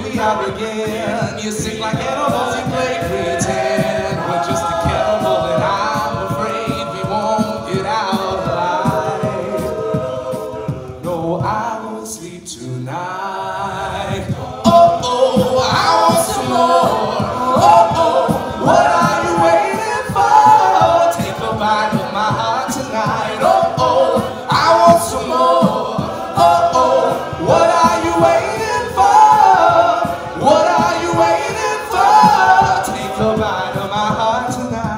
we out again. You sing like animals, you play pretend. We're just a cannibal and I'm afraid we won't get out alive. No, I won't sleep tonight. Oh, oh, I want some more. Oh, oh, what are you waiting for? Take a bite of my heart tonight. Oh, oh, I want some more. Oh, oh, what are you waiting for? What are you waiting for? Take a bite of my heart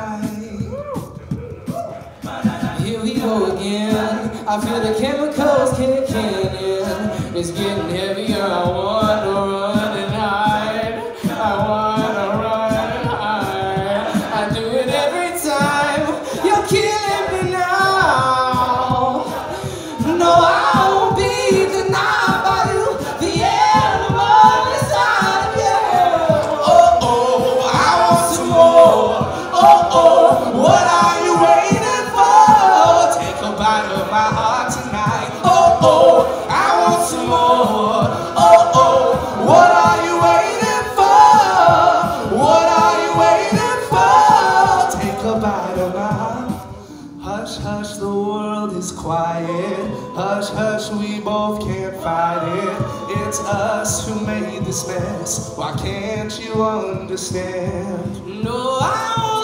tonight. Here we go again. I feel the chemicals kicking in. It's getting heavier. I wanna run and hide. I wanna run and hide. I do it every time. You're killing me now. No, I won't be denied by you. The animal inside of you. Oh, oh, I want some more. Oh, oh, what are you waiting for? Take a bite of my heart tonight. Oh, oh, I want some more. Oh, oh, what are you waiting for? What are you waiting for? Take a bite of my heart. Hush, hush, the world is quiet. Hush, hush, we both can't fight it. It's us who made this mess. Why can't you understand? No, I